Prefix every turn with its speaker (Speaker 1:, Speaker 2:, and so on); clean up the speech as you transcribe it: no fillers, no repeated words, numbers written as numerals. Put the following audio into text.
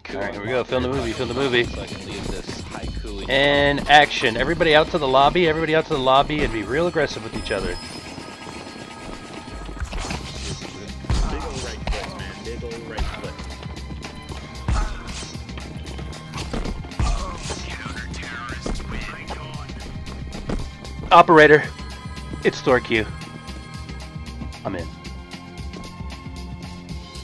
Speaker 1: Alright, here we go. Film the movie, film the movie.
Speaker 2: So I can leave this haiku.
Speaker 1: And action. Everybody out to the lobby, everybody out to the lobby, and be real aggressive with each other.
Speaker 3: Big ol' right foot, man. Big ol' right foot.
Speaker 1: Operator, it's store queue. I'm in.